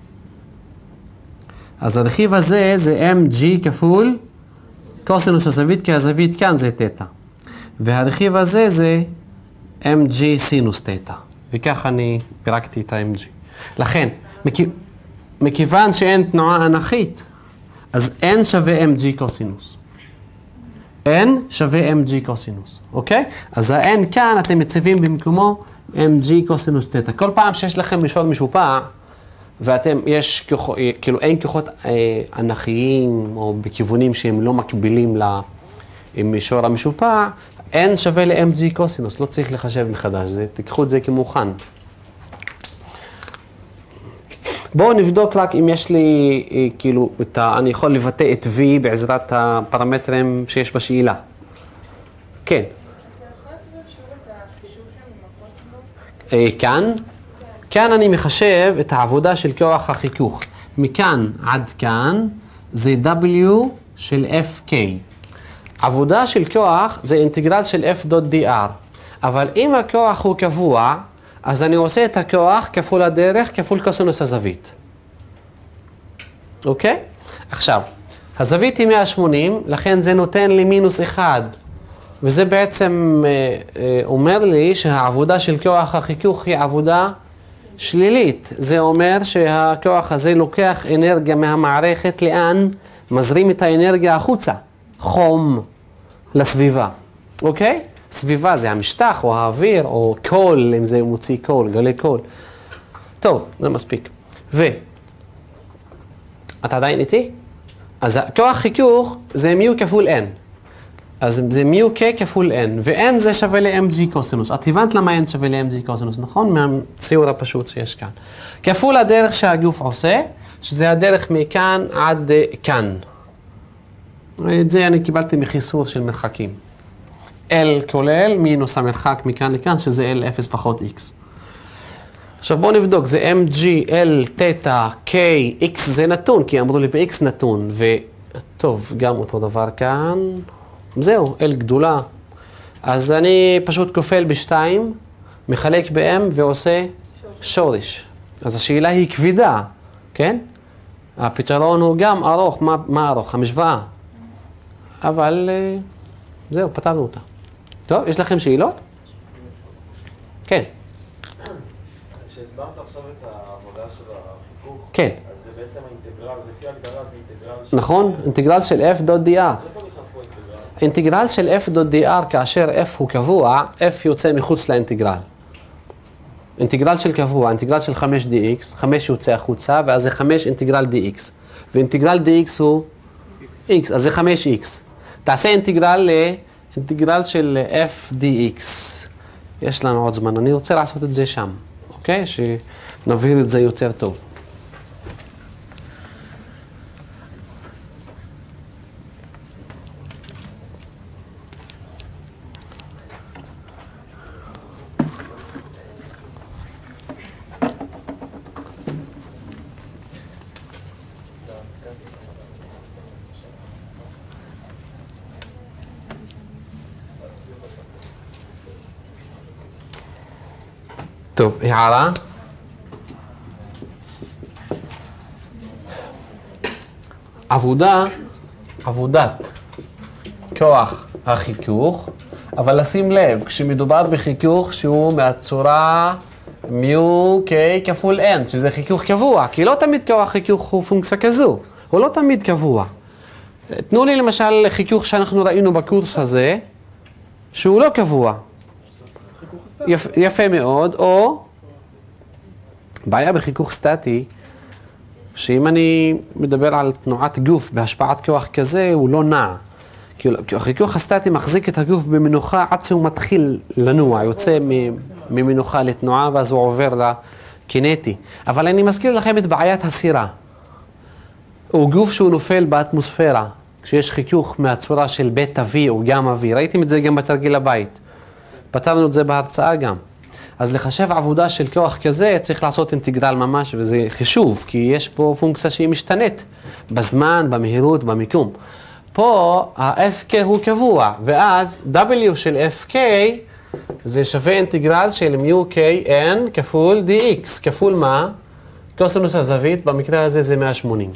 אז הרכיב הזה זה אם ג'י כפול קוסינוס הזווית, כי הזווית כאן זה תטא. והרכיב הזה זה אם ג'י סינוס תטא. וכך אני פירקתי את ה-אם ג'י. לכן, מכיוון שאין תנועה אנכית, אז N שווה אם ג'י קוסינוס. N שווה אם ג'י קוסינוס, אוקיי? אז ה-N כאן אתם מציבים במקומו אם ג'י קוסינוס תטא. כל פעם שיש לכם מישור משופע, ואתם, יש כוחות, כאילו אין כוחות אה, אנכיים או בכיוונים שהם לא מקבילים למישור המשופע, N שווה ל-אם ג'י קוסינוס, לא צריך לחשב מחדש, זה, תיקחו את זה כמוכן. בואו נבדוק רק אם יש לי, כאילו, את ה, אני יכול לבטא את V בעזרת הפרמטרים שיש בשאלה. כן. כאן? כאן אני מחשב את העבודה של כוח החיכוך. מכאן עד כאן זה W של אף קיי. עבודה של כוח זה אינטגרל של F דוט די אר. אבל אם הכוח הוא קבוע, אז אני עושה את הכוח כפול הדרך, כפול קוסינוס הזווית. אוקיי? עכשיו, הזווית היא מאה ושמונים, לכן זה נותן לי מינוס אחד. וזה בעצם אה, אה, אומר לי שהעבודה של כוח החיכוך היא עבודה שלילית. זה אומר שהכוח הזה לוקח אנרגיה מהמערכת לאן? מזרים את האנרגיה החוצה. חום לסביבה. אוקיי? סביבה זה המשטח או האוויר או קול, אם זה מוציא קול, גלי קול. טוב, זה מספיק. ו... אתה עדיין איתי? אז כוח חיכוך זה מיו כפול N. אז זה מיו K כפול N, ו-N זה שווה ל-אם ג'י קוסינוס. את הבנת למה N שווה ל-אם ג'י קוסינוס, נכון? מהציור הפשוט שיש כאן. כפול הדרך שהגוף עושה, שזה הדרך מכאן עד כאן. את זה אני קיבלתי מחיסור של מרחקים. L כולל מינוס המרחק מכאן לכאן, שזה L אפס פחות X. עכשיו בואו נבדוק, זה אם ג'י, L, תטא, K, X זה נתון, כי אמרו לי ב-X נתון, וטוב, גם אותו דבר כאן. זהו, L גדולה. אז אני פשוט כופל בשתיים, מחלק ב-M ועושה שורש. אז השאלה היא כבידה, כן? הפתרון הוא גם ארוך, מה, מה ארוך? המשוואה. אבל זהו, פתרנו אותה. טוב, יש לכם שאלות? כן. כשהסברת עכשיו את העבודה של החיכוך, כן. אז זה בעצם האינטגרל, לפי ההגדרה זה אינטגרל של... נכון, אינטגרל של F דוט די אר. איפה נכנס פה אינטגרל? אינטגרל של F דוט די אר, כאשר F הוא קבוע, F יוצא מחוץ לאינטגרל. אינטגרל של קבוע, אינטגרל של חמש די אקס, חמש יוצא החוצה, ואז זה חמש אינטגרל די אקס. ואינטגרל די אקס הוא X, אז זה חמש אקס. תעשה אינטגרל לאינטגרל של F די אקס. יש לנו עוד זמן, אני רוצה לעשות את זה שם, אוקיי? שנבהיר את זה יותר טוב. טוב, הערה. עבודה, עבודת כוח החיכוך, אבל לשים לב, כשמדובר בחיכוך שהוא מהצורה מיו קיי כפול N, שזה חיכוך קבוע, כי לא תמיד כוח חיכוך הוא פונקציה כזו, הוא לא תמיד קבוע. תנו לי למשל חיכוך שאנחנו ראינו בקורס הזה, שהוא לא קבוע. יפ, יפה מאוד, או בעיה בחיכוך סטטי, שאם אני מדבר על תנועת גוף בהשפעת כוח כזה, הוא לא נע. כי החיכוך הסטטי מחזיק את הגוף במנוחה עד שהוא מתחיל לנוע, יוצא ממנוחה לתנועה, ואז הוא עובר קינטי. אבל אני מזכיר לכם את בעיית הסירה. הוא גוף שהוא נופל באטמוספירה, כשיש חיכוך מהצורה של בטא V או גמא V. ראיתם את זה גם בתרגיל הבית. פתרנו את זה בהרצאה גם. אז לחשב עבודה של כוח כזה צריך לעשות אינטגרל ממש, וזה חישוב, כי יש פה פונקציה שהיא משתנית בזמן, במהירות, במיקום. פה ה-F K הוא קבוע, ואז W של F K זה שווה אינטגרל של mu K N כפול dx, כפול מה? קוסינוס הזווית, במקרה הזה זה מאה ושמונים.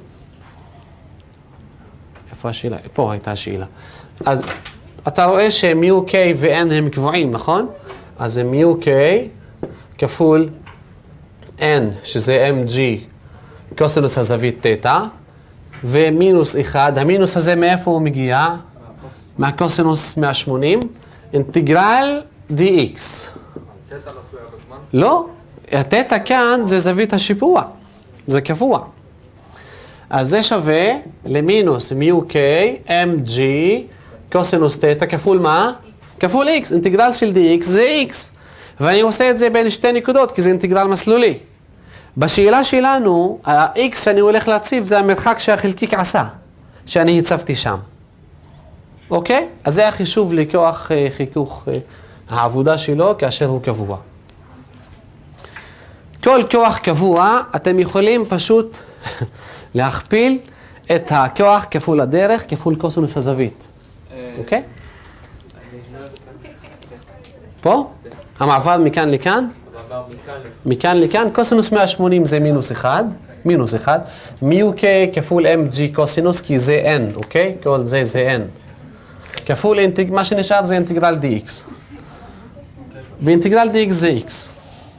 איפה השאלה? פה הייתה השאלה. אז אתה רואה ש-mu K ו-N הם קבועים, נכון? אז זה mu K כפול N, שזה M G, קוסינוס הזווית תטא, ומינוס אחד. המינוס הזה מאיפה הוא מגיע? מהקוסינוס מאה ושמונים, אינטגרל dx. תטא לא תלויה בזמן? לא, התטא כאן זה זווית השיפוע, זה קבוע. אז זה שווה למינוס mu K M G קוסינוס תטא כפול מה? כפול x, אינטגרל של dx זה x. ואני עושה את זה בין שתי נקודות, כי זה אינטגרל מסלולי. בשאלה שלנו, ה-x שאני הולך להציב זה המרחק שהחלקיק עשה, שאני הצבתי שם. אוקיי? אז זה החישוב לכוח חיכוך העבודה שלו כאשר הוא קבוע. כל כוח קבוע, אתם יכולים פשוט להכפיל את הכוח כפול הדרך, כפול קוסינוס הזווית. אוקיי? פה? המעבר מכאן לכאן? מכאן לכאן, קוסינוס מאה ושמונים זה מינוס אחד, מינוס אחד. מיו K כפול M G קוסינוס, כי זה N, אוקיי? כל זה זה N. כפול אינטג, מה שנשאר זה אינטגרל dx. ואינטגרל dx זה x. זה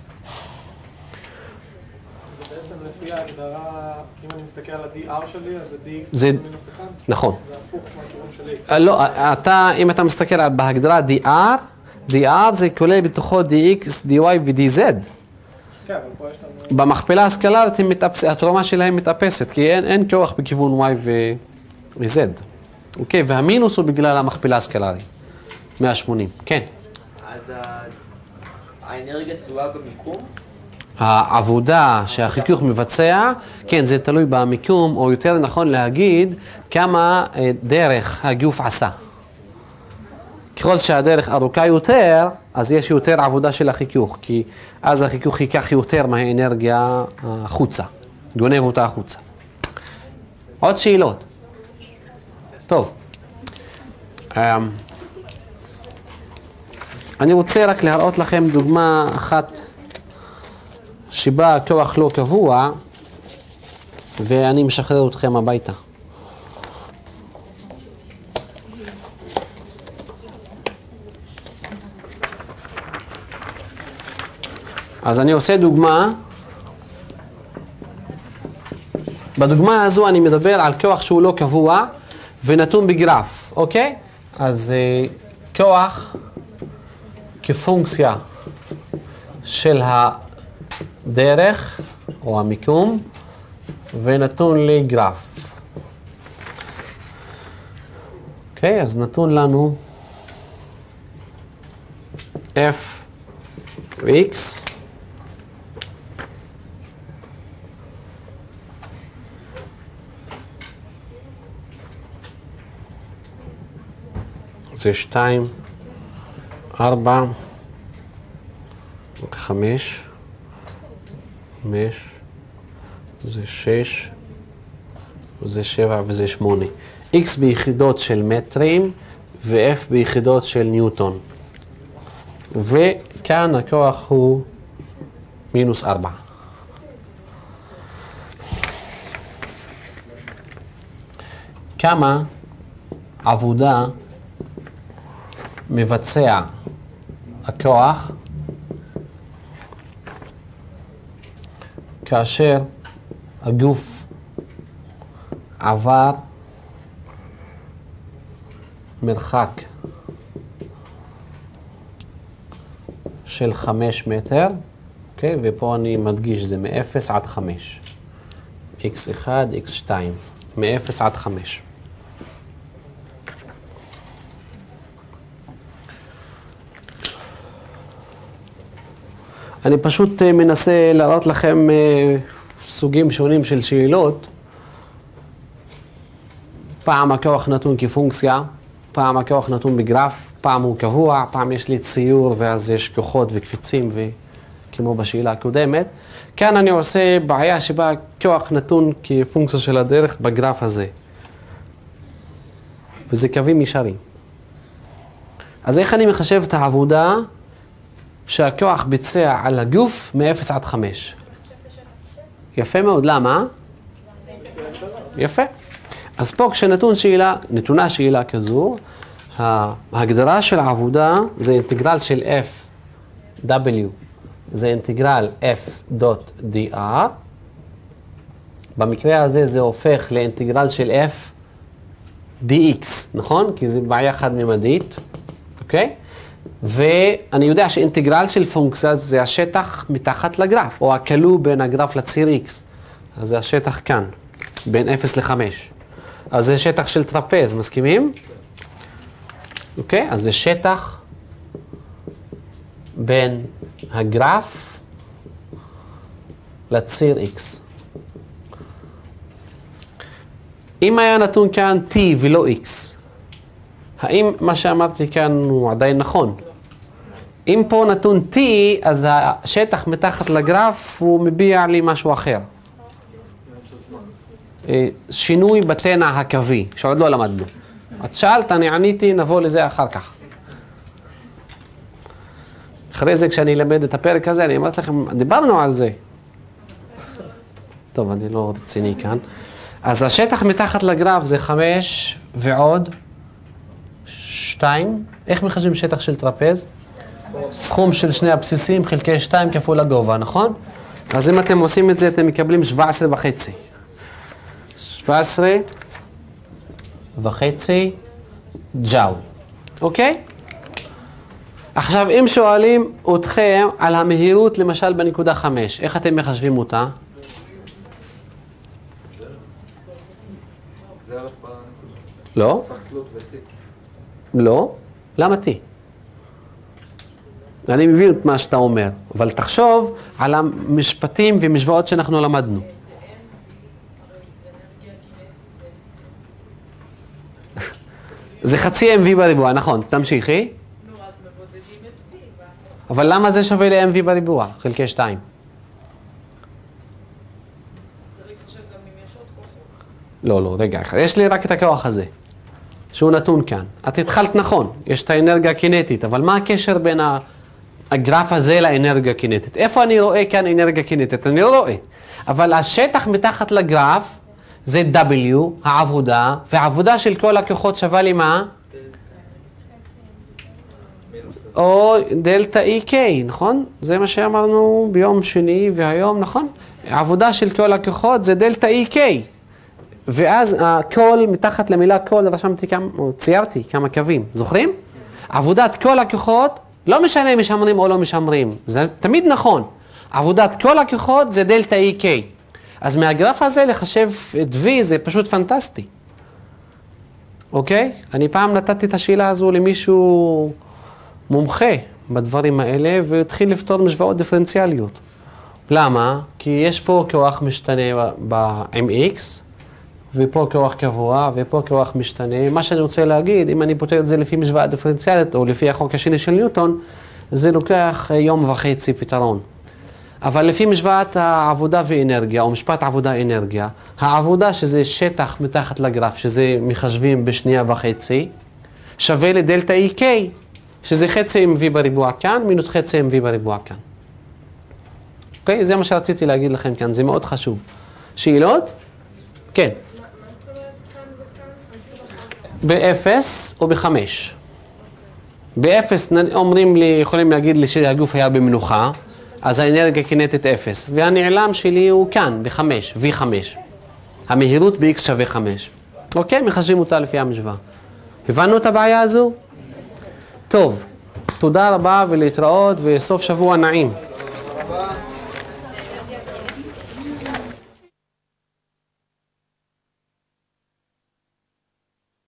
בעצם לפי ההגדרה, אם אני מסתכל על ה-dr שלי, אז זה dx זה מינוס אחד? נכון. זה הפוך מהכיוון של x. לא, אתה, אם אתה מסתכל בהגדרה dr, dr זה כולל בתוכו dx, dy ו-dz. כן, אבל פה יש לנו... במכפלה הסקלרית התרומה שלהם מתאפסת, כי אין, אין כוח בכיוון y ו-z. אוקיי, והמינוס הוא בגלל המכפלה הסקלרית. מאה ושמונים, כן. אז האנרגיה תלויה במיקום? העבודה שהחיכוך מבצע, כן, זה תלוי במיקום, או יותר נכון להגיד כמה דרך הגוף עשה. ככל שהדרך ארוכה יותר, אז יש יותר עבודה של החיכוך, כי אז החיכוך ייקח יותר מהאנרגיה החוצה, גונב אותה החוצה. עוד שאלות? טוב. אני רוצה רק להראות לכם דוגמה אחת שבה הכוח לא קבוע, ואני משחרר אתכם הביתה. אז אני עושה דוגמה. בדוגמה הזו אני מדבר על כוח שהוא לא קבוע ונתון בגרף, אוקיי? אז אה, כוח כפונקציה של הדרך או המיקום ונתון לגרף. אוקיי, אז נתון לנו f ו-x זה שתיים, ארבע, חמש, חמש, זה שש, זה שבע וזה שמונה. x ביחידות של מטרים ו-f ביחידות של ניוטון. וכאן הכוח הוא מינוס ארבע. כמה עבודה מבצע הכוח כאשר הגוף עבר מרחק של חמש מטר, אוקיי? ופה אני מדגיש זה מ-אפס עד חמש. אקס אחת, אקס שתיים, מ-אפס עד חמש. אני פשוט מנסה להראות לכם סוגים שונים של שאלות. פעם הכוח נתון כפונקציה, פעם הכוח נתון בגרף, פעם הוא קבוע, פעם יש לי ציור ואז יש כוחות וקפיצים וכמו בשאלה הקודמת. כאן אני עושה בעיה שבה כוח נתון כפונקציה של הדרך בגרף הזה. וזה קווים ישרים. אז איך אני מחשב את העבודה שהכוח ביצע על הגוף מ-אפס עד חמש? יפה מאוד, למה? יפה. אז פה כשנתון שאלה, נתונה שאלה כזו, ההגדרה של העבודה זה אינטגרל של F W, זה אינטגרל F דוט די אר. במקרה הזה זה הופך לאינטגרל של F די אקס, נכון? כי זה בעיה חד-ממדית, אוקיי? ואני יודע שאינטגרל של פונקציה זה השטח מתחת לגרף, או הכלוא בין הגרף לציר X. אז זה השטח כאן, בין אפס לחמש. אז זה שטח של טרפז, מסכימים? אוקיי? אז זה שטח בין הגרף לציר X. אם היה נתון כאן T ולא X, האם מה שאמרתי כאן הוא עדיין נכון? אם פה נתון T, אז השטח מתחת לגרף הוא מביע לי משהו אחר. שינוי בתנע הקווי, שעוד לא למדנו. את שאלת, אני עניתי, נבוא לזה אחר כך. אחרי זה, כשאני אלמד את הפרק הזה, אני אמרתי לכם, דיברנו על זה. טוב, אני לא רציני כאן. אז השטח מתחת לגרף זה חמש ועוד שתיים. איך מחשבים שטח של טרפז? סכום של שני הבסיסים חלקי שתיים כפול הגובה, נכון? אז אם אתם עושים את זה, אתם מקבלים שבע עשרה וחצי. שבע עשרה וחצי ג'אול, אוקיי? עכשיו, אם שואלים אתכם על המהירות, למשל בנקודה חמש, איך אתם מחשבים אותה? לא? לא? למה T? אני מבין את מה שאתה אומר, אבל תחשוב על המשפטים ומשוואות שאנחנו למדנו. זה חצי אם וי בריבוע, נכון, תמשיכי. נו, אז מבודדים את V. אבל למה זה שווה ל-אם וי בריבוע, חלקי שתיים? צריך לחשב גם אם יש עוד כוחות. לא, לא, רגע, יש לי רק את הכוח הזה, שהוא נתון כאן. את התחלת נכון, יש את האנרגיה הקינטית, אבל מה הקשר בין הגרף הזה לאנרגיה הקינטית? איפה אני רואה כאן אנרגיה קינטית? אני לא רואה. אבל השטח מתחת לגרף זה W, העבודה, והעבודה של כל הכוחות שווה לי מה? או דלטה אי קיי, נכון? זה מה שאמרנו ביום שני והיום, נכון? העבודה של כל הכוחות זה דלטה אי קיי. ואז הכל, מתחת למילה כל, רשמתי כמה, או ציירתי כמה קווים, זוכרים? עבודת כל הכוחות, לא משנה אם משמרים או לא משמרים, זה תמיד נכון. עבודת כל הכוחות זה דלטה אי קיי. אז מהגרף הזה לחשב את V זה פשוט פנטסטי. אוקיי? אני פעם נתתי את השאלה הזו למישהו מומחה בדברים האלה, והתחיל לפתור משוואות דיפרנציאליות. למה? כי יש פה כוח משתנה ב-אם אקס, ופה כוח קבוע, ופה כוח משתנה. מה שאני רוצה להגיד, אם אני פותר את זה לפי משוואה דיפרנציאלית, או לפי החוק השני של ניוטון, זה לוקח יום וחצי פתרון. אבל לפי משוואת העבודה ואנרגיה, או משפט עבודה-אנרגיה, העבודה שזה שטח מתחת לגרף, שזה מחשבים בשנייה וחצי, שווה לדלטה אי קיי, שזה חצי אם וי בריבוע כאן, מינוס חצי אם וי בריבוע כאן. אוקיי? זה מה שרציתי להגיד לכם כאן, זה מאוד חשוב. שאלות? כן. באפס או בחמש. באפס אומרים לי, יכולים להגיד לי שהגוף היה במנוחה, אז האנרגיה קינטית אפס, והנעלם שלי הוא כאן, בחמש, וי חמש. המהירות ב-X שווה חמש. אוקיי, מחשבים אותה לפי המשוואה. הבנו את הבעיה הזו? טוב, תודה רבה ולהתראות וסוף שבוע נעים.